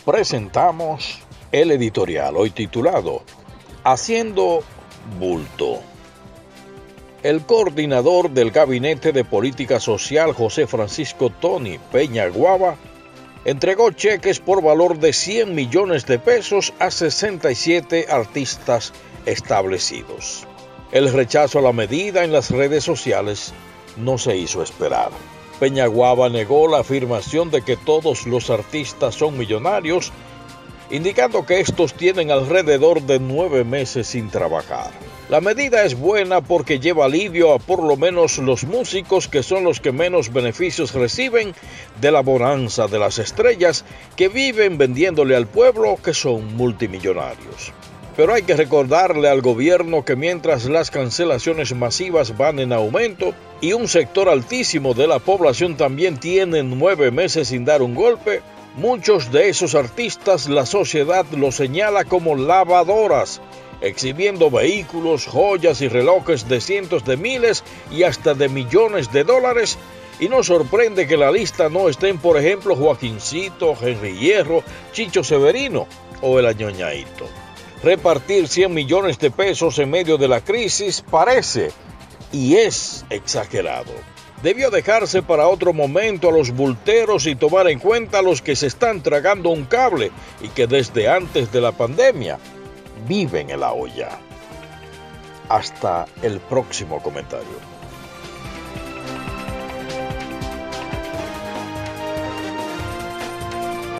presentamos el editorial, hoy titulado Haciendo bulto. El coordinador del Gabinete de Política Social, José Francisco Tony Peña Guava, entregó cheques por valor de 100 millones de pesos a 67 artistas establecidos. El rechazo a la medida en las redes sociales no se hizo esperar. Peña Guava negó la afirmación de que todos los artistas son millonarios, indicando que estos tienen alrededor de 9 meses sin trabajar. La medida es buena porque lleva alivio a por lo menos los músicos, que son los que menos beneficios reciben de la bonanza de las estrellas que viven vendiéndole al pueblo, que son multimillonarios. Pero hay que recordarle al gobierno que mientras las cancelaciones masivas van en aumento y un sector altísimo de la población también tiene 9 meses sin dar un golpe, muchos de esos artistas la sociedad los señala como lavadoras, exhibiendo vehículos, joyas y relojes de cientos de miles y hasta de millones de dólares, y no sorprende que la lista no estén, por ejemplo, Joaquincito, Henry Hierro, Chicho Severino o el Añoñaito. Repartir 100 millones de pesos en medio de la crisis parece y es exagerado. Debió dejarse para otro momento a los bulteros y tomar en cuenta a los que se están tragando un cable y que desde antes de la pandemia viven en la olla. Hasta el próximo comentario.